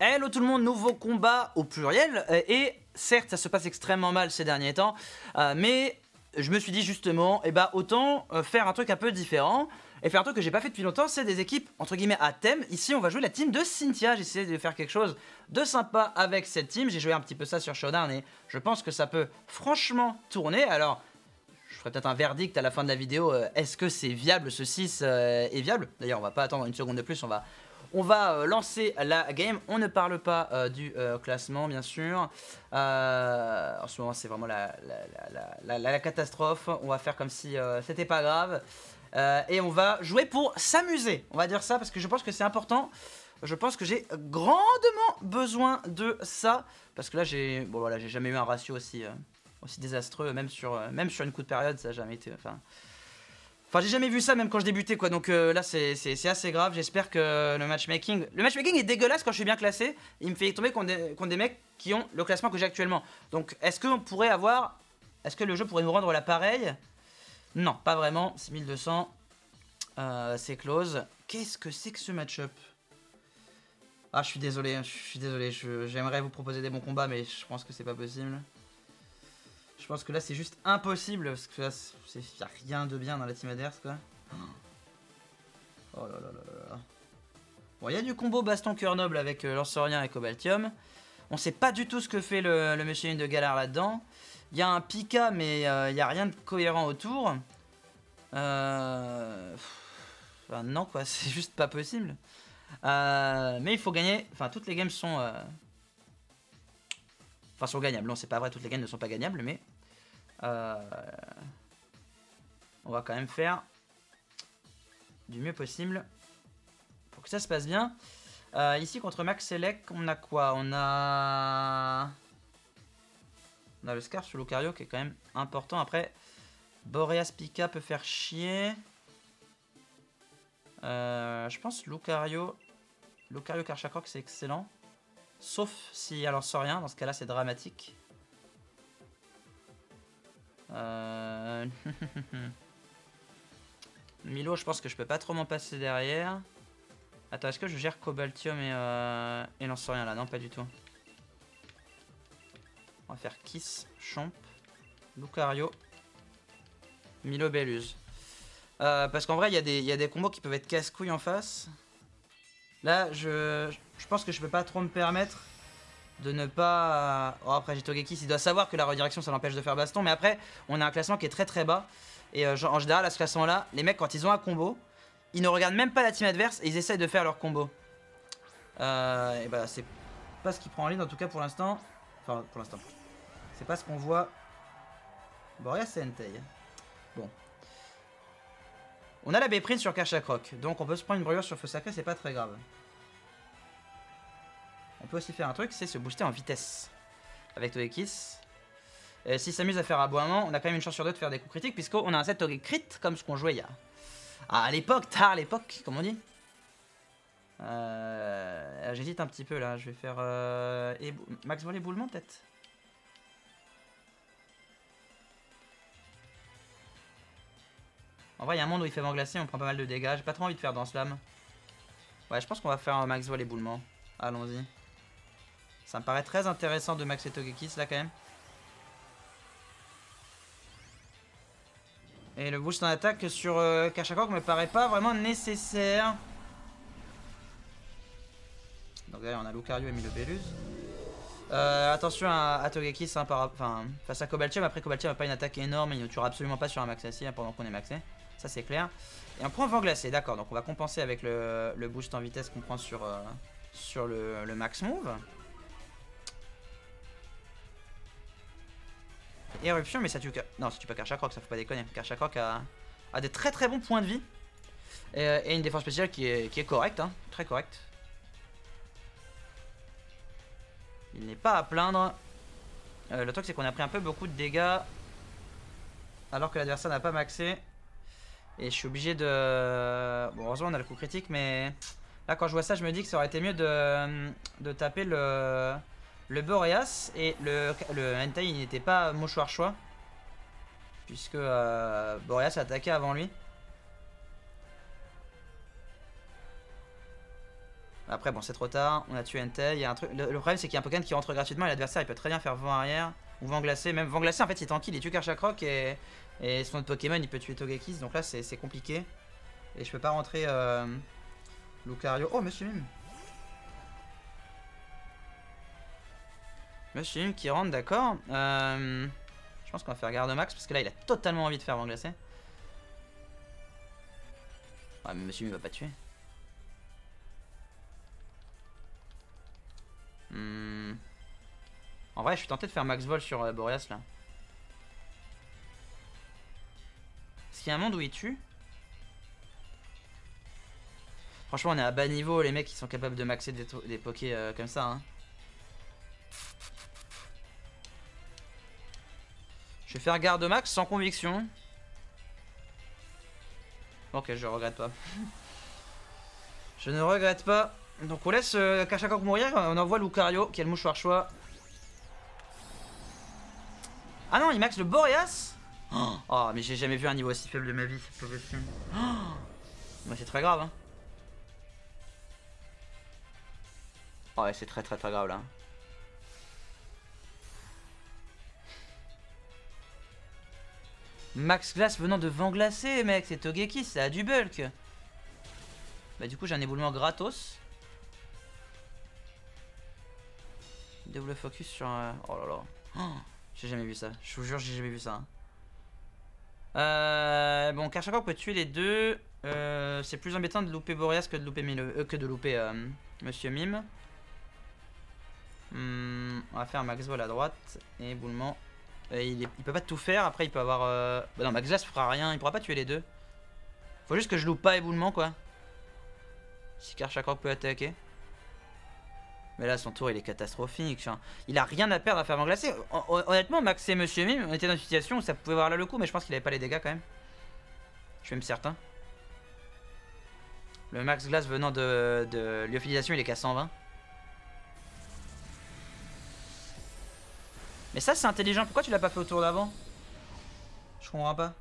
Hello tout le monde, nouveau combat au pluriel, et certes ça se passe extrêmement mal ces derniers temps, mais je me suis dit justement, autant faire un truc un peu différent, et faire un truc que j'ai pas fait depuis longtemps, c'est des équipes entre guillemets à thème. Ici on va jouer la team de Cynthia, j'ai essayé de faire quelque chose de sympa avec cette team, j'ai joué un petit peu ça sur Showdown et je pense que ça peut franchement tourner. Alors je ferai peut-être un verdict à la fin de la vidéo, est-ce que c'est viable, ce 6 est viable? D'ailleurs on va pas attendre une seconde de plus, on va lancer la game. On ne parle pas du classement, bien sûr. En ce moment, c'est vraiment la catastrophe. On va faire comme si c'était pas grave. Et on va jouer pour s'amuser. On va dire ça parce que je pense que c'est important. Je pense que j'ai grandement besoin de ça. Parce que là, j'ai jamais eu un ratio aussi désastreux. Même sur une coup de période, ça n'a jamais été... Enfin, j'ai jamais vu ça même quand je débutais, quoi. Donc là, c'est assez grave. J'espère que le matchmaking... Le matchmaking est dégueulasse quand je suis bien classé. Il me fait tomber contre des mecs qui ont le classement que j'ai actuellement. Donc, est-ce qu'on pourrait avoir... Est-ce que le jeu pourrait nous rendre l'appareil? Non, pas vraiment. 6200. C'est close. Qu'est-ce que c'est que ce match-up? Ah, je suis désolé. J'aimerais vous proposer des bons combats, mais je pense que c'est pas possible. Je pense que là c'est juste impossible parce que là il n'y a rien de bien dans la team adverse, quoi. Oh là là là là. Bon, il y a du combo baston cœur noble avec Lancerien et Cobaltium. On sait pas du tout ce que fait le monsieur de Galar là-dedans. Il y a un Pika mais il n'y a rien de cohérent autour. Enfin, non quoi, c'est juste pas possible. Mais il faut gagner. Enfin, toutes les games sont... Enfin, sont gagnables. Non, c'est pas vrai, toutes les games ne sont pas gagnables, mais... on va quand même faire du mieux possible pour que ça se passe bien. Ici, contre Max Select, on a quoi? On a le Scarf sur Lucario qui est quand même important. Après, Boreas Pika peut faire chier. Je pense Lucario Karchakroc, c'est excellent. Sauf si alors sort rien, dans ce cas-là c'est dramatique. Milo, je pense que je peux pas trop m'en passer derrière. Attends, est-ce que je gère Cobaltium et Lancerien là? Non, pas du tout. On va faire Kiss, Chomp, Lucario, Milo, Belluse. Parce qu'en vrai, il y a des combos qui peuvent être casse-couilles en face. Là, je pense que je peux pas trop me permettre de ne pas... Oh, après, j'ai Togekiss, il doit savoir que la redirection, ça l'empêche de faire baston. Mais après, on a un classement qui est très très bas. Et en général, à ce classement-là, les mecs, quand ils ont un combo, ils ne regardent même pas la team adverse et ils essayent de faire leur combo. Et bah, c'est pas ce qui prend en ligne, en tout cas pour l'instant. Enfin, pour l'instant. C'est pas ce qu'on voit. Boreas et Entei. Bon. On a la B-print sur Karchakroc, donc on peut se prendre une brûlure sur feu sacré, c'est pas très grave. On peut aussi faire un truc, c'est se booster en vitesse avec Togekiss. S'il s'amuse à faire aboiement, on a quand même une chance sur deux de faire des coups critiques, puisqu'on a un set Toge crit comme ce qu'on jouait il y a... Ah, à l'époque, tard à l'époque, comme on dit. J'hésite un petit peu là, je vais faire... Max Vol éboulement peut-être. En vrai, il y a un monde où il fait vent glacé, on prend pas mal de dégâts. J'ai pas trop envie de faire dans Slam. Ouais, je pense qu'on va faire un Max Vol éboulement. Allons-y. Ça me paraît très intéressant de Max et Togekiss là quand même. Et le boost en attaque sur Karchakroc me paraît pas vraiment nécessaire. Donc là on a Lucario et Milo Belluse. Attention à Togekiss hein, face à Cobaltium. Après Cobaltium n'a pas une attaque énorme, il ne tuera absolument pas sur un max assis hein, pendant qu'on est maxé. Ça c'est clair. Et on prend vent glacé, d'accord. Donc on va compenser avec le boost en vitesse qu'on prend sur le max move. Éruption, mais ça tue... Non, ça tue pas Karchakroc, ça faut pas déconner. Karchakroc a des très très bons points de vie. Et une défense spéciale qui est correcte, hein, très correcte. Il n'est pas à plaindre. Le truc c'est qu'on a pris un peu beaucoup de dégâts. Alors que l'adversaire n'a pas maxé. Et je suis obligé de... Bon, heureusement on a le coup critique, mais... Là quand je vois ça, je me dis que ça aurait été mieux de taper le Boreas. Et le Entei il n'était pas mouchoir choix. Puisque Boreas a attaqué avant lui. Après, bon, c'est trop tard. On a tué Entei. Il y a un truc. Le problème, c'est qu'il y a un Pokémon qui rentre gratuitement et l'adversaire il peut très bien faire vent arrière ou vent glacé. Même vent glacé, en fait, il est tranquille. Il tue Karchakrok et son autre Pokémon il peut tuer Togekiss. Donc là, c'est compliqué. Et je peux pas rentrer Lucario. Oh, Monsieur Mime. Monsieur Mime qui rentre, d'accord. Je pense qu'on va faire garde max parce que là, il a totalement envie de faire vent glacé. Ouais, mais Monsieur Mime va pas tuer. En vrai, je suis tenté de faire max vol sur Boreas là. Est-ce qu'il y a un monde où il tue? Franchement, on est à bas niveau, les mecs qui sont capables de maxer des pokés comme ça. Hein. Je vais faire garde max sans conviction. Ok, je regrette pas. Je ne regrette pas. Donc on laisse Karchakrok mourir, on envoie Lucario qui a le mouchoir choix. Ah non, il max le Boreas. Oh, mais j'ai jamais vu un niveau aussi faible de ma vie, c'est pas possible. Oh, c'est très grave. Hein. Oh, ouais, c'est très grave là. Max glace venant de vent glacé, mec, c'est Togekiss, ça a du bulk. Bah, du coup, j'ai un éboulement gratos. Double focus sur. Oh là là. Oh, j'ai jamais vu ça. Je vous jure, j'ai jamais vu ça. Hein. Bon, Karchakrok peut tuer les deux. C'est plus embêtant de louper Boreas que de louper Monsieur Mime. On va faire Max Vol à droite et éboulement. Il peut pas tout faire. Après, il peut avoir. Bah non, Max Glace fera rien. Il pourra pas tuer les deux. Faut juste que je loupe pas éboulement, quoi. Si Karchakrok peut attaquer. Mais là, son tour, il est catastrophique. Il a rien à perdre à faire vent glacé. Honnêtement, Max et Monsieur Mime, on était dans une situation où ça pouvait avoir là le coup, mais je pense qu'il avait pas les dégâts quand même. Je suis même certain. Le Max Glace venant de lyophilisation, il est qu'à 120. Mais ça, c'est intelligent. Pourquoi tu l'as pas fait au tour d'avant? Je comprends pas.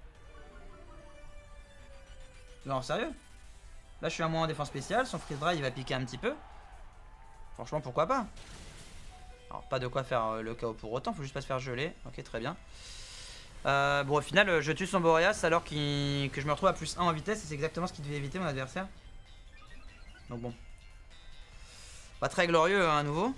Non, sérieux? Là, je suis à moins en défense spéciale. Son freeze dry, il va piquer un petit peu. Franchement, pourquoi pas? Alors, pas de quoi faire le KO pour autant. Faut juste pas se faire geler. Ok, très bien. Bon, au final, je tue son Boreas alors que je me retrouve à plus 1 en vitesse. Et c'est exactement ce qu'il devait éviter, mon adversaire. Donc, bon. Pas très glorieux, hein, à nouveau.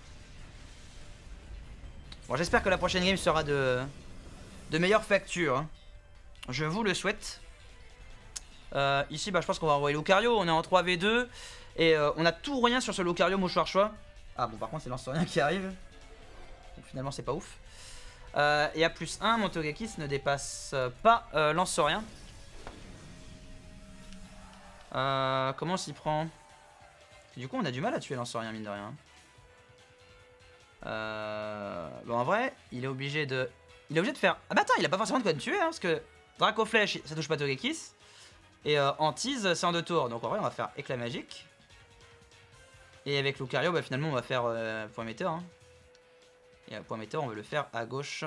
Bon, j'espère que la prochaine game sera de meilleure facture. Hein. Je vous le souhaite. Ici, bah, je pense qu'on va envoyer Lucario. On est en 3v2. Et on a tout ou rien sur ce Lucario mouchoir choix. Ah bon, par contre, c'est Lance-Rien qui arrive. Donc, finalement, c'est pas ouf. Et à plus 1, mon Togekiss ne dépasse pas Lance-Rien. Comment on s'y prend? Du coup, on a du mal à tuer Lance-Rien, mine de rien. Bon, en vrai, il est obligé de faire. Ah bah attends, il a pas forcément de quoi me tuer, hein, parce que Draco Flèche, ça touche pas Togekiss. Et Antise, c'est en 2 tours. Donc en vrai, on va faire éclat magique. Et avec Lucario, bah, finalement, on va faire point météore. Hein. Et point météore, on veut le faire à gauche.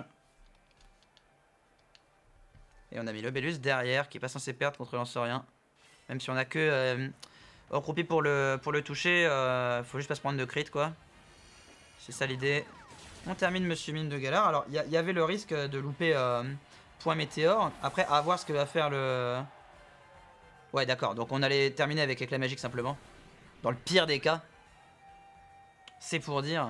Et on a mis le Bellus derrière, qui est pas censé perdre contre Lance-Rien. Même si on a que recroupé pour le toucher, faut juste pas se prendre de crit, quoi. C'est ça l'idée. On termine Monsieur Mime de Galar. Alors, il y avait le risque de louper point météore. Après, à voir ce que va faire le... Ouais, d'accord. Donc, on allait terminer avec éclat magique simplement. Dans le pire des cas. C'est pour dire.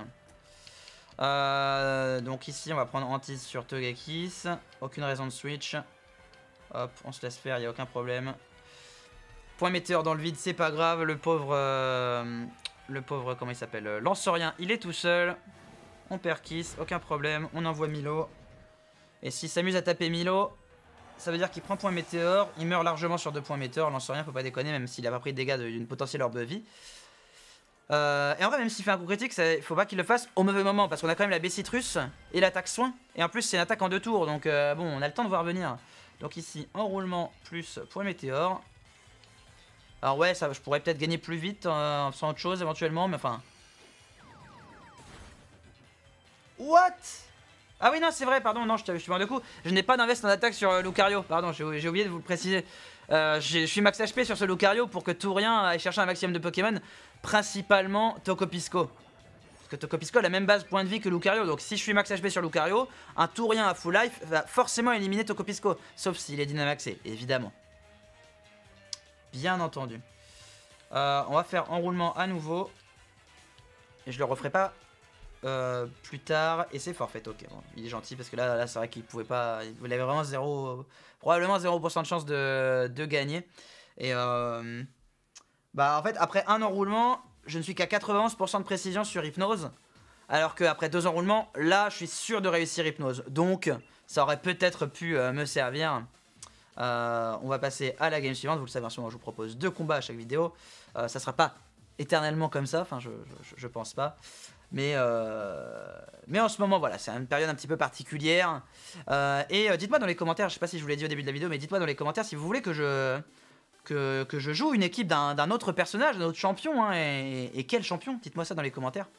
Donc, ici, on va prendre Antise sur Togekiss. Aucune raison de switch. Hop, on se laisse faire, il n'y a aucun problème. Point météore dans le vide, c'est pas grave. Le pauvre, comment il s'appelle, Lance-Rien, il est tout seul. On perd Kiss, aucun problème. On envoie Milo. Et s'il s'amuse à taper Milo, ça veut dire qu'il prend point météore. Il meurt largement sur 2 points météore. Lance-Rien, faut pas déconner, même s'il a pas pris de dégâts d'une potentielle orbe de vie. Et en vrai, même s'il fait un coup critique, faut pas qu'il le fasse au mauvais moment. Parce qu'on a quand même la B-Citrus et l'attaque soin. Et en plus, c'est une attaque en 2 tours. Donc bon, on a le temps de voir venir. Donc ici, enroulement plus point météore. Alors ouais, ça, je pourrais peut-être gagner plus vite en faisant autre chose éventuellement, mais enfin... What? Ah oui, non, c'est vrai, pardon, non, je suis mort de coup. Je n'ai pas d'invest en attaque sur Lucario, pardon, j'ai oublié de vous le préciser. Je suis max HP sur ce Lucario pour que tout rien aille chercher un maximum de Pokémon, principalement Tokopisco. Parce que Tokopisco a la même base point de vie que Lucario, donc si je suis max HP sur Lucario, un tout rien à full life va forcément éliminer Tokopisco. Sauf s'il est Dynamaxé, évidemment. Bien entendu. On va faire enroulement à nouveau. Et je le referai pas plus tard. Et c'est forfait, ok. Bon, il est gentil parce que là c'est vrai qu'il pouvait pas. Il avait vraiment probablement 0% de chance de gagner. Et bah en fait, après un enroulement, je ne suis qu'à 91% de précision sur Hypnose. Alors qu'après 2 enroulements, là je suis sûr de réussir Hypnose. Donc ça aurait peut-être pu me servir. On va passer à la game suivante. Vous le savez, en ce moment je vous propose 2 combats à chaque vidéo. Ça sera pas éternellement comme ça, enfin je pense pas. Mais en ce moment voilà, c'est une période un petit peu particulière. Et dites-moi dans les commentaires, je sais pas si je vous l'ai dit au début de la vidéo, mais dites-moi dans les commentaires si vous voulez que je joue une équipe d'un autre personnage, d'un autre champion, hein, et quel champion? Dites-moi ça dans les commentaires.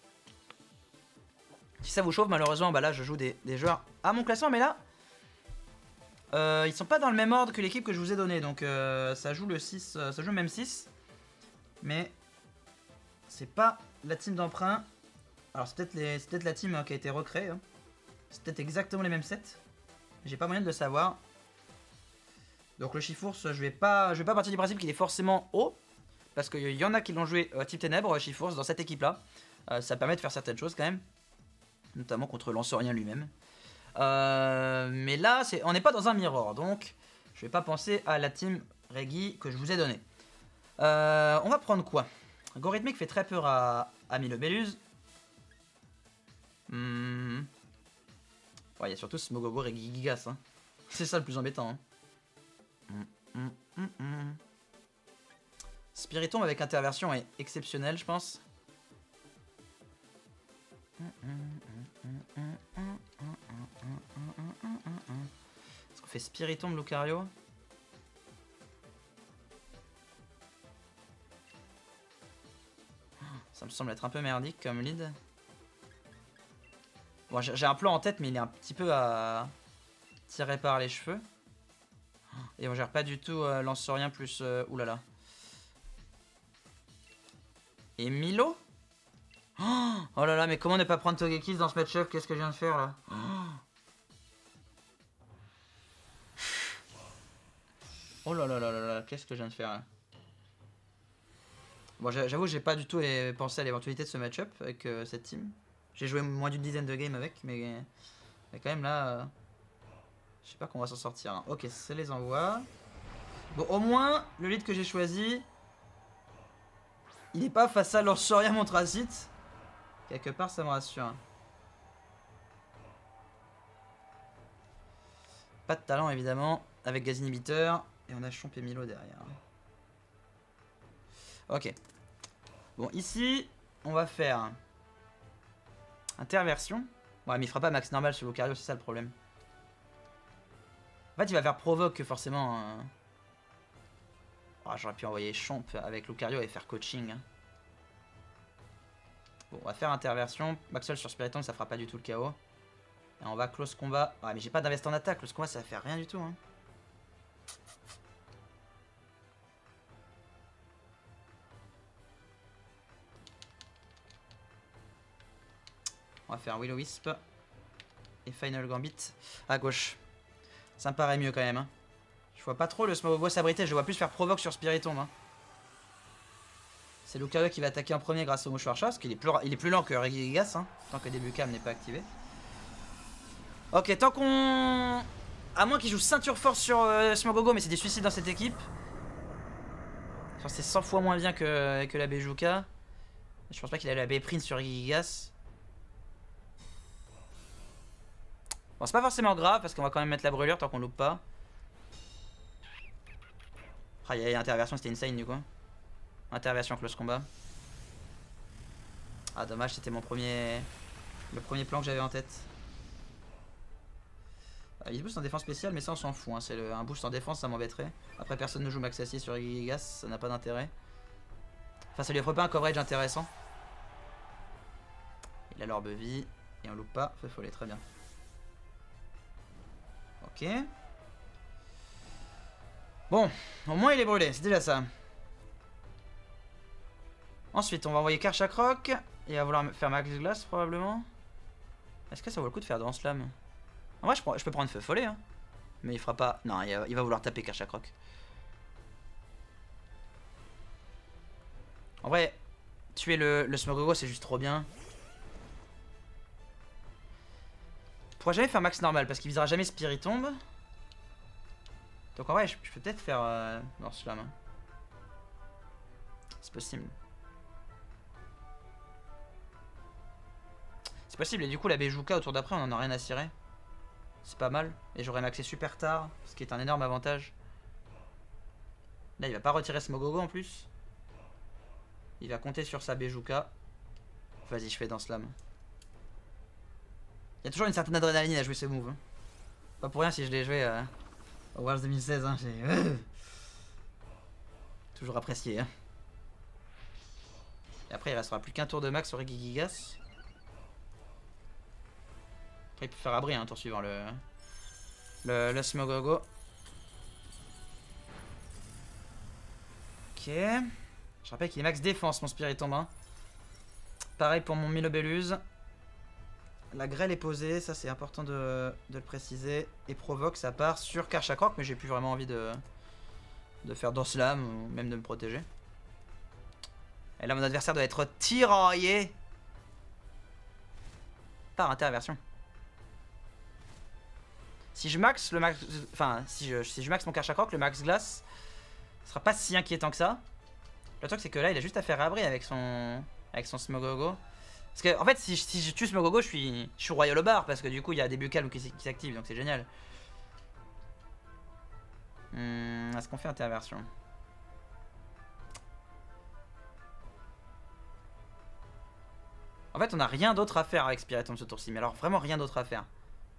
Si ça vous chauffe, malheureusement, bah là je joue des joueurs à mon classement, mais là ils sont pas dans le même ordre que l'équipe que je vous ai donné, donc ça joue le 6, ça joue même 6, mais c'est pas la team d'emprunt. Alors c'est peut-être la team qui a été recréée, hein. C'est peut-être exactement les mêmes sets, j'ai pas moyen de le savoir. Donc le Chifours, je vais pas partir du principe qu'il est forcément haut, parce qu'il y en a qui l'ont joué type ténèbres, Chifours, dans cette équipe-là. Ça permet de faire certaines choses quand même, notamment contre Lancerien lui-même. Mais là, on n'est pas dans un mirror, donc je vais pas penser à la team Reggie que je vous ai donnée. On va prendre quoi? Gorithmic fait très peur à Milobellus. Ouais, il y a surtout Smogogo et Gigas, hein. C'est ça le plus embêtant, hein. Spiritomb avec interversion est exceptionnel, je pense. Est-ce qu'on fait Spiritomb Lucario? Ça me semble être un peu merdique comme lead. Bon, j'ai un plan en tête, mais il est un petit peu à tirer par les cheveux. Et on gère pas du tout Lancerien plus... oulala. Et Milo? Oh là là, mais comment ne pas prendre Togekiss dans ce match-up? Qu'est-ce que je viens de faire là? Oh là là là là là, qu'est-ce que je viens de faire là? Bon, j'avoue, j'ai pas du tout pensé à l'éventualité de ce match-up avec cette team. J'ai joué moins d'une dizaine de games avec, mais quand même là... je sais pas qu'on va s'en sortir, hein. Ok, ça les envoie. Bon, au moins, le lead que j'ai choisi... il n'est pas face à Lancerien Montracite. Quelque part, ça me rassure. Pas de talent, évidemment, avec Gaz Inhibiteur. Et on a Chomp et Milo derrière. Ok. Bon, ici, on va faire... interversion. Ouais, mais il fera pas max normal sur Lucario, c'est ça le problème. En fait, il va faire provoque, forcément. Oh, j'aurais pu envoyer Chomp avec Lucario et faire coaching. Bon, on va faire interversion. Maxwell sur Spiritomb, ça fera pas du tout le KO. Et on va close combat. Ouais, mais j'ai pas d'invest en attaque. Close combat, ça va faire rien du tout, hein. On va faire Will-O-Wisp et Final Gambit à gauche. Ça me paraît mieux quand même, hein. Je vois pas trop le Smogogo s'abriter, je vois plus faire provoque sur Spiritomb, hein. C'est Lucario qui va attaquer en premier grâce au mouchoir chat, parce qu'il est plus lent que Regigigas, hein, tant que début cam n'est pas activé. Ok, tant qu'on... à moins qu'il joue ceinture force sur Smogogo, mais c'est des suicides dans cette équipe. C'est 100 fois moins bien que la Bejuka. Je pense pas qu'il a la B-Prince sur Regigigas. Bon, c'est pas forcément grave, parce qu'on va quand même mettre la brûlure tant qu'on loupe pas. Ah, il y a interversion, c'était insane du coup. Interversion close combat. Ah dommage, c'était le premier plan que j'avais en tête. Il se booste en défense spéciale, mais ça on s'en fout, hein. C'est un boost en défense, ça m'embêterait. Après personne ne joue max acier sur Gigas, ça n'a pas d'intérêt. Enfin ça lui offre pas un coverage intéressant. Il a l'orbe vie, et on loupe pas, feu follet, très bien. Ok. Bon, au moins il est brûlé, c'est déjà ça. Ensuite, on va envoyer Karchakroc. Il va vouloir faire Max Glace probablement. Est-ce que ça vaut le coup de faire Dance Slam? En vrai, je peux prendre Feu Follet. Hein. Mais il fera pas. Non, il va vouloir taper Karchakroc. En vrai, tuer le Smogogo, c'est juste trop bien. Il pourra jamais faire Max normal parce qu'il visera jamais Spiritomb. Donc en vrai, je peux peut-être faire Dance Slam. Hein. C'est possible. C'est possible, et du coup la Bejuka au tour d'après on en a rien à cirer. C'est pas mal, et j'aurais maxé super tard, ce qui est un énorme avantage. Là il va pas retirer Smogogo en plus. Il va compter sur sa Bejuka. Vas-y, je fais dans Slam. Il y a toujours une certaine adrénaline à jouer ce move. Hein. Pas pour rien si je l'ai joué au Worlds 2016. Hein, j'ai toujours apprécié. Hein. Et après il restera plus qu'un tour de max sur Regigigas. Après il peut faire abri un tour suivant le Smogogo. Ok. Je rappelle qu'il est max défense mon Spiritomb. Hein. Pareil pour mon Milobellus. La grêle est posée, ça c'est important de le préciser. Et provoque, ça part sur Karchakroc, mais j'ai plus vraiment envie de faire Dance-Lame ou même de me protéger. Et là mon adversaire doit être tiraillé par interversion. Si je max le max, enfin si je max mon Karchakroc, le max glace sera pas si inquiétant que ça. Le truc c'est que là il a juste à faire abri avec son Smogogo. Parce que en fait si je tue Smogogo je suis royal au bar parce que du coup il y a des bucales qui s'activent donc c'est génial. Est-ce qu'on fait interversion? En fait on a rien d'autre à faire avec Spiritomb ce tour-ci, mais alors vraiment rien d'autre à faire.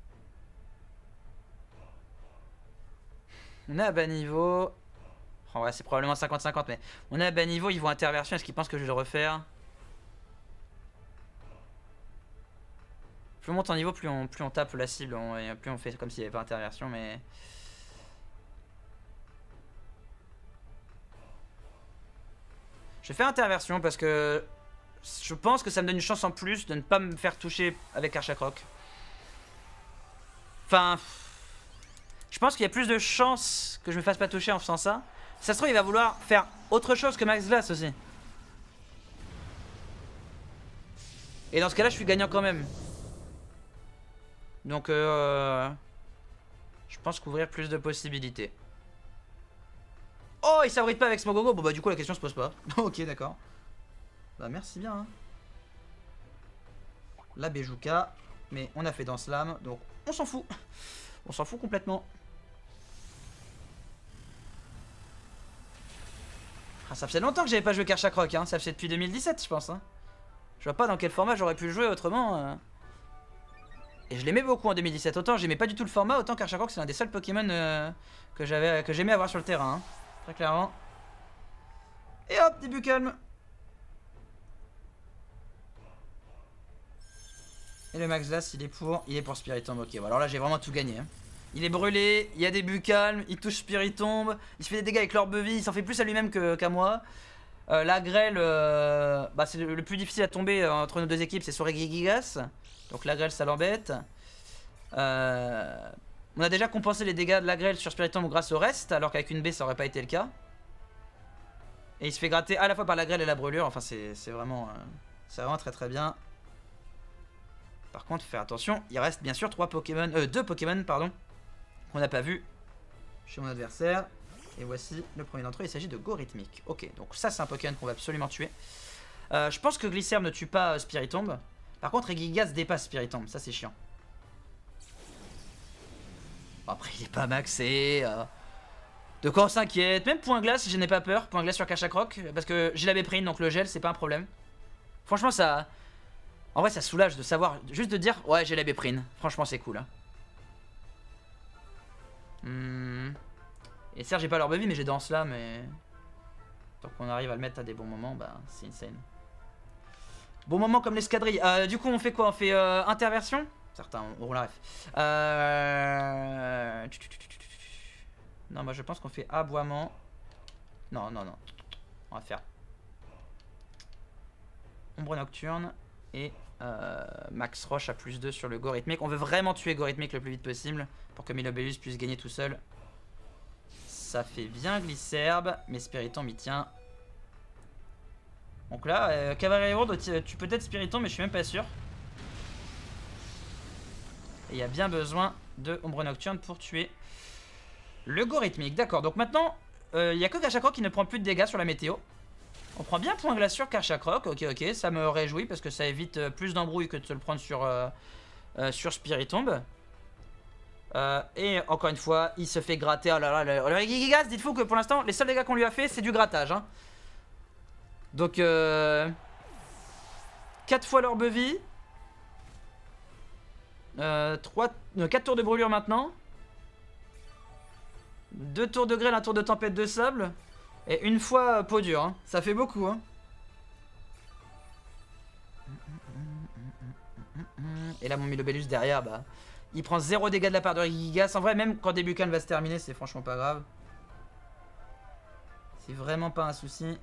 On est à bas niveau. En vrai c'est probablement 50-50 mais on est à bas niveau, ils vont interversion, est-ce qu'ils pensent que je vais le refaire? Plus on monte en niveau, plus on tape la cible, plus on fait comme s'il n'y avait pas interversion, mais... Je vais faire interversion parce que je pense que ça me donne une chance en plus de ne pas me faire toucher avec Karchakroc. Enfin... Je pense qu'il y a plus de chances que je me fasse pas toucher en faisant ça. Si ça se trouve, il va vouloir faire autre chose que Max Glace aussi. Et dans ce cas-là, je suis gagnant quand même. Donc, je pense qu'ouvrir plus de possibilités. Oh, il s'abrite pas avec Smogogo. Bon, bah, du coup, la question se pose pas. Ok, d'accord. Bah, merci bien. Hein. La Bejuka. Mais on a fait Dance Slam. Donc, on s'en fout. On s'en fout complètement. Ah, ça faisait longtemps que j'avais pas joué Karchakroc. Hein. Ça faisait depuis 2017, je pense. Hein. Je vois pas dans quel format j'aurais pu le jouer autrement. Et je l'aimais beaucoup en 2017. Autant j'aimais pas du tout le format, autant Karchakroc c'est l'un des seuls Pokémon que j'aimais avoir sur le terrain. Hein. Très clairement. Et hop, début calme. Et le Max Glace il est pour Spiritomb. Ok, bon, alors là j'ai vraiment tout gagné. Hein. Il est brûlé, il y a des buts calmes, il touche Spiritomb, il se fait des dégâts avec l'Orbevie, il s'en fait plus à lui-même qu'à moi. La grêle, bah, c'est le plus difficile à tomber entre nos deux équipes, c'est sur Regigigas. Donc la grêle ça l'embête. On a déjà compensé les dégâts de la grêle sur Spiritomb grâce au reste, alors qu'avec une baie ça aurait pas été le cas. Et il se fait gratter à la fois par la grêle et la brûlure, enfin c'est vraiment très très bien. Par contre, faire attention, il reste bien sûr deux Pokémon pardon, qu'on n'a pas vu chez mon adversaire. Et voici le premier d'entre eux, il s'agit de Gorhythmic. Ok, donc ça c'est un Pokémon qu'on va absolument tuer. Je pense que Glycerbe ne tue pas Spiritomb. Par contre, Regigigas dépasse Spiritomb, ça c'est chiant. Après, il est pas maxé. De quoi on s'inquiète. Même Point Glace, je n'ai pas peur. Point Glace sur Karchakroc, parce que j'ai la Béprine, donc le gel, c'est pas un problème. Franchement, ça... En vrai, ça soulage de savoir, juste de dire, ouais, j'ai la Béprine. Franchement, c'est cool. Hein. Et certes, j'ai pas l'Orbevie, mais j'ai Dance Slam, mais... Tant qu'on arrive à le mettre à des bons moments, bah, c'est insane. Bon moment comme l'escadrille. Du coup, on fait quoi? On fait interversion? Certains auront la ref. Non, moi je pense qu'on fait aboiement. Non, non, non. On va faire ombre nocturne et max roche à +2 sur le Gorithmic. On veut vraiment tuer Gorithmic le plus vite possible pour que Milobellus puisse gagner tout seul. Ça fait bien Glisserbe, mais Spiritomb y tient. Donc là, Cavalier Lourde, tu peux être Spiritomb, mais je suis même pas sûr. Et il y a bien besoin de Ombre Nocturne pour tuer le Gorithmic. D'accord, donc maintenant, il n'y a que Karchakrok qui ne prend plus de dégâts sur la météo. On prend bien point glace sur Karchakrok. Ok, ok, ça me réjouit parce que ça évite plus d'embrouille que de se le prendre sur Spiritomb. Et encore une fois, il se fait gratter. Oh là là, le Gigas, dites-vous que pour l'instant, les seuls dégâts qu'on lui a fait, c'est du grattage. Hein. Donc, 4 fois l'orbe vie. 4 tours de brûlure maintenant. 2 tours de grêle, 1 tour de tempête de sable. Et une fois peau dure. Hein. Ça fait beaucoup. Hein. Et là, mon Milobellus derrière, bah, il prend 0 dégâts de la part de Gigas. En vrai, même quand Débucan va se terminer, c'est franchement pas grave. C'est vraiment pas un souci.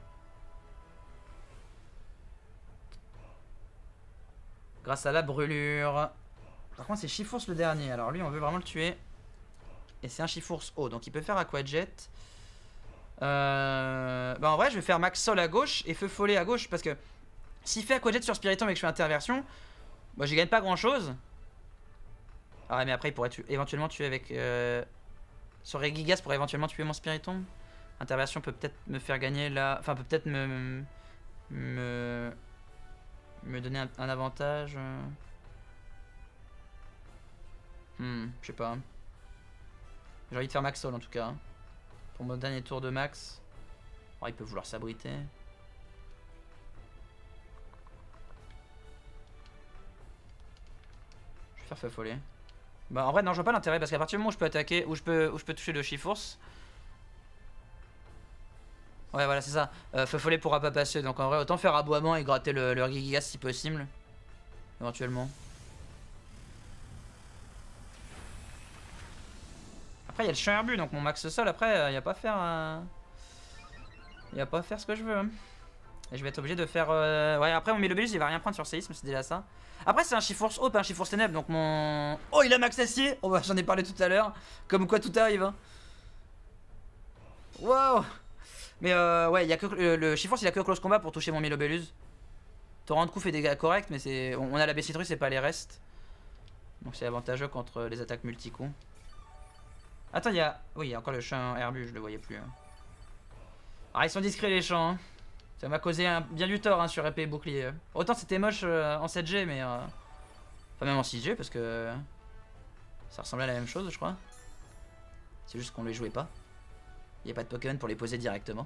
Grâce à la brûlure. Par contre, c'est Chifours le dernier. Alors lui, on veut vraiment le tuer. Et c'est un Chifours haut. Donc il peut faire Aquajet. Bah en vrai, je vais faire Max Sol à gauche et Feu Follet à gauche. Parce que s'il fait Aquajet sur Spiritomb et que je fais Interversion, bah j'y gagne pas grand chose. Ah, mais après, il pourrait éventuellement tuer avec. Sur Gigas pour éventuellement tuer mon Spiritomb. Interversion peut peut-être me faire gagner là. Enfin, peut peut-être me donner un avantage. Je sais pas. J'ai envie de faire Max Sol en tout cas. Pour mon dernier tour de Max. Oh, il peut vouloir s'abriter. Je vais faire Feu Follet. Bah en vrai non, je vois pas l'intérêt parce qu'à partir du moment où je peux attaquer, où je peux toucher le Chifours. Ouais voilà c'est ça, Feu Follet pourra pas passer, donc en vrai autant faire aboiement et gratter le Gigas si possible. Éventuellement. Après il y a le chien herbu, donc mon max sol après il y a pas à faire... Il y a pas à faire ce que je veux. Hein. Et je vais être obligé de faire... Ouais après mon Milobellus il va rien prendre sur séisme, c'est déjà ça. Après c'est un Chifours haut, pas un Chifours ténèbres, donc mon... Oh il a max acier. Oh bah j'en ai parlé tout à l'heure. Comme quoi tout arrive hein. Wow. Mais ouais, y a que, le Chifours il a que close combat pour toucher mon Milobellus. Torrent de coup fait des dégâts corrects, mais c'est on a la Bessitrus et pas les restes. Donc c'est avantageux contre les attaques multi-coups. Attends, il y a... Oui, il y a encore le champ herbu, je le voyais plus. Hein. Ah, ils sont discrets les champs. Hein. Ça m'a causé bien du tort hein, sur épée et bouclier. Autant c'était moche en 7G, mais... Enfin, même en 6G, parce que... Ça ressemblait à la même chose, je crois. C'est juste qu'on les jouait pas. Il n'y a pas de Pokémon pour les poser directement.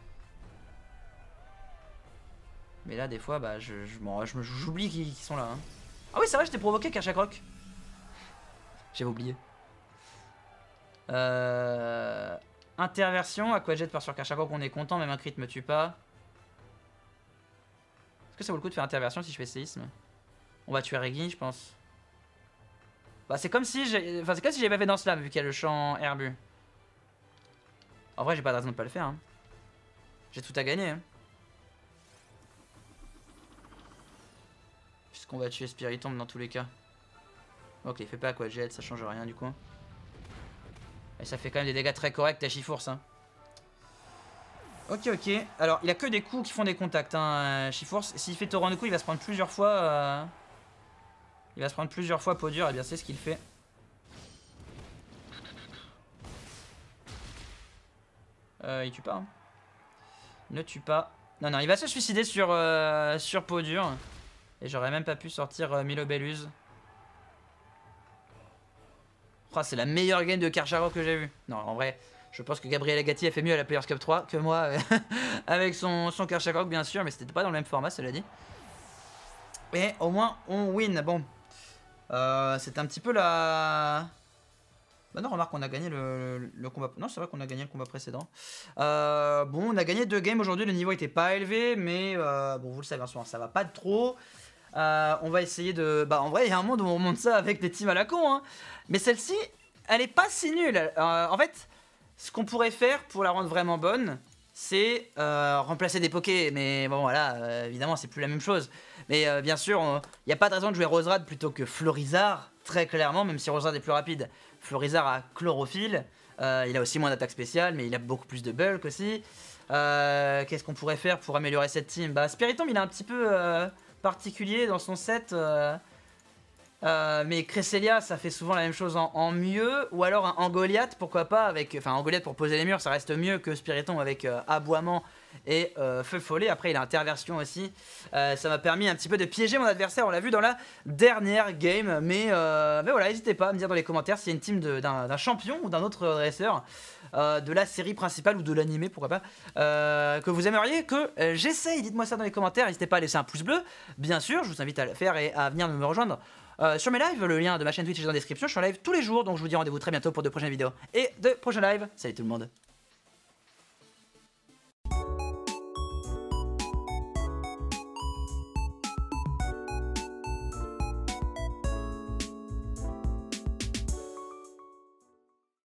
Mais là, des fois, bah, j'oublie qu'ils sont là. Hein. Ah oui, c'est vrai, je t'ai provoqué Karchakrok. J'avais oublié. Interversion, Aquajet part sur Karchakrok, on est content, même un crit me tue pas. Est-ce que ça vaut le coup de faire interversion si je fais séisme? On va tuer Reggie, je pense. Bah, c'est comme si j'ai... Enfin, c'est comme si j'avais pas fait dans Slam, vu qu'il y a le champ herbu. En vrai, j'ai pas de raison de pas le faire. Hein. J'ai tout à gagner. Hein. Puisqu'on va tuer Spiritomb dans tous les cas. Ok, il fait pas Aquajet, ça change rien du coup. Et ça fait quand même des dégâts très corrects à Chifours. Hein. Ok, ok. Alors, il a que des coups qui font des contacts, hein, Chifours. S'il fait torrent de coups, il va se prendre plusieurs fois. Il va se prendre plusieurs fois peau dure, et bien c'est ce qu'il fait. Il tue pas. Hein. Ne tue pas. Non, non, il va se suicider sur peau dure. Et j'aurais même pas pu sortir Milobellus. Oh, c'est la meilleure game de Karchakrok que j'ai vue. Non, en vrai, je pense que Gabriel Agati a fait mieux à la Players Cup 3 que moi avec son Karchakrok, bien sûr, mais c'était pas dans le même format, cela dit. Et au moins, on win. Bon, c'était un petit peu la... Bah non, remarque, on a gagné le combat... Non, c'est vrai qu'on a gagné le combat précédent. Bon, on a gagné 2 games aujourd'hui, le niveau était pas élevé, mais bon, vous le savez, en ce moment, ça va pas trop. On va essayer de... Bah en vrai il y a un monde où on monte ça avec des teams à la con hein. Mais celle-ci, elle est pas si nulle. En fait, ce qu'on pourrait faire pour la rendre vraiment bonne, c'est remplacer des pokés. Mais bon voilà, évidemment c'est plus la même chose. Mais bien sûr, il n'y a pas de raison de jouer Roserade plutôt que Florizard, très clairement, même si Roserade est plus rapide. Florizard a Chlorophylle, il a aussi moins d'attaque spéciale, mais il a beaucoup plus de bulk aussi. Qu'est-ce qu'on pourrait faire pour améliorer cette team? Bah Spiritomb il est un petit peu particulier dans son set. Mais Cresselia ça fait souvent la même chose en mieux. Ou alors un Angoliath, pourquoi pas avec... Enfin Angoliath pour poser les murs ça reste mieux que Spiritomb avec aboiement et feu follet. Après il a interversion aussi. Ça m'a permis un petit peu de piéger mon adversaire. On l'a vu dans la dernière game. Mais voilà, n'hésitez pas à me dire dans les commentaires s'il y a une team d'un champion ou d'un autre dresseur de la série principale ou de l'animé, pourquoi pas, que vous aimeriez que j'essaye. Dites-moi ça dans les commentaires. N'hésitez pas à laisser un pouce bleu. Bien sûr, je vous invite à le faire et à venir me rejoindre sur mes lives. Le lien de ma chaîne Twitch est dans la description. Je suis en live tous les jours, donc je vous dis rendez-vous très bientôt pour de prochaines vidéos et de prochains lives. Salut tout le monde.